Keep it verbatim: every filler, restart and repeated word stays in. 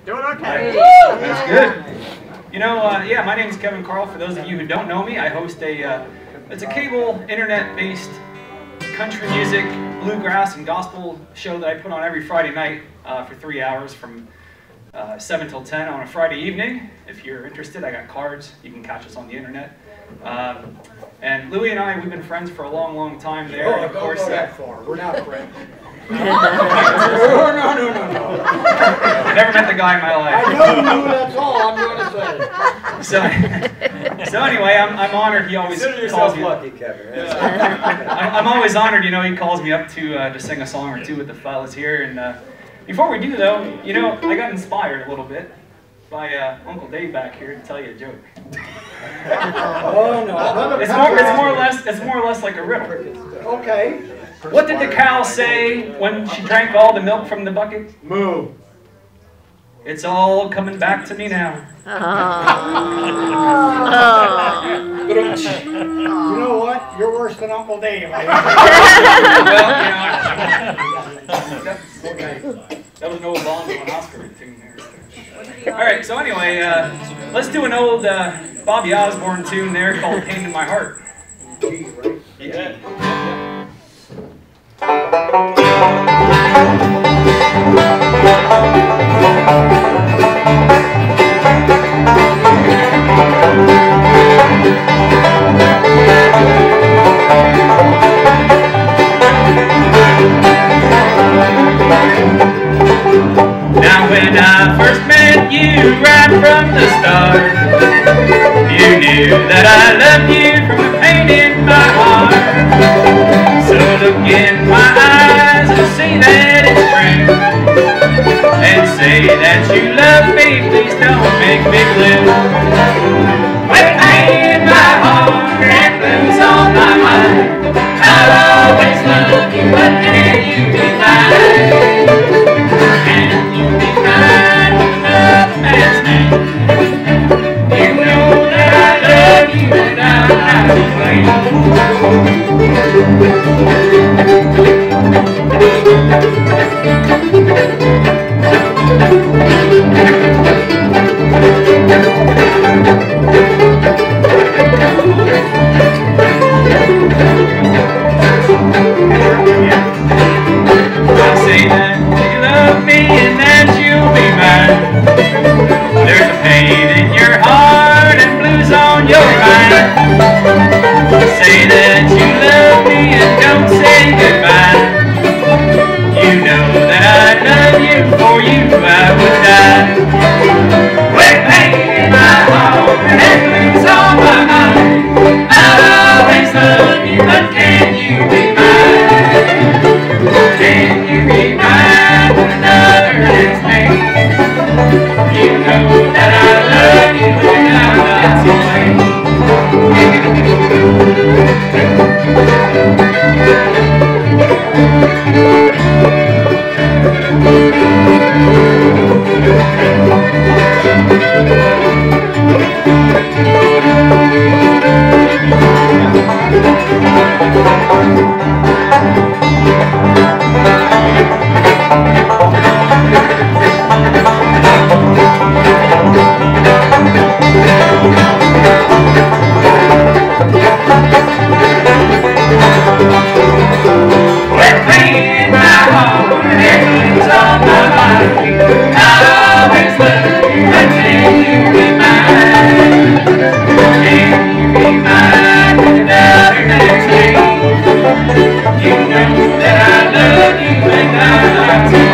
Doing okay. That's good. You know, uh, yeah, my name is Kevin Carl. For those of you who don't know me, I host a, uh, it's a cable, internet-based country music, bluegrass, and gospel show that I put on every Friday night uh, for three hours from uh, seven till ten on a Friday evening. If you're interested, I got cards. You can catch us on the internet. Um, and Louie and I, we've been friends for a long, long time there. Oh, and of don't course, go uh, that far. We're not friends. no, no, no, no, no. I never met the guy in my life. I know you, that's all I'm going to say. So, so anyway, I'm, I'm honored. He always Consider calls yourself me. lucky, Kevin. I'm, I'm always honored. You know, he calls me up to uh, to sing a song or two with the fellas here. And uh, before we do, though, you know, I got inspired a little bit by uh, Uncle Dave back here to tell you a joke. Oh no! It's more, it's more or less, it's more or less like a riddle. Okay. What did the cow say when she drank all the milk from the bucket? Moo. It's all coming back to me now. You know what? You're worse than Uncle Dave. Well, you know, that, okay. That was an old Bond and Oscar tune there. All right, so anyway, uh, let's do an old uh, Bobby Osborne tune there called "Pain in My Heart." G, right? Yeah. Now when I first met you right from the start, you knew that I loved you from the pain in my heart. So look in my eyes and say that it's true, and say that you love me, please don't make me blue. With pain in my heart and blues on my mind, I'll always love you, but can you be mine? Can you be mine with another man's name? You know that I love you and I'm not to blame. I'll say that you love me and that you'll be mine. There's a pain in your heart and blues on your mind. Say that you love me and don't say goodbye. You know that I love you, for you I would die. With pain in my heart and blues on my mind, I'll always love you, but can you be mine? Can you be mine with another man's name? You know that I love you and I'm not to blame. You know that I love you and I'm not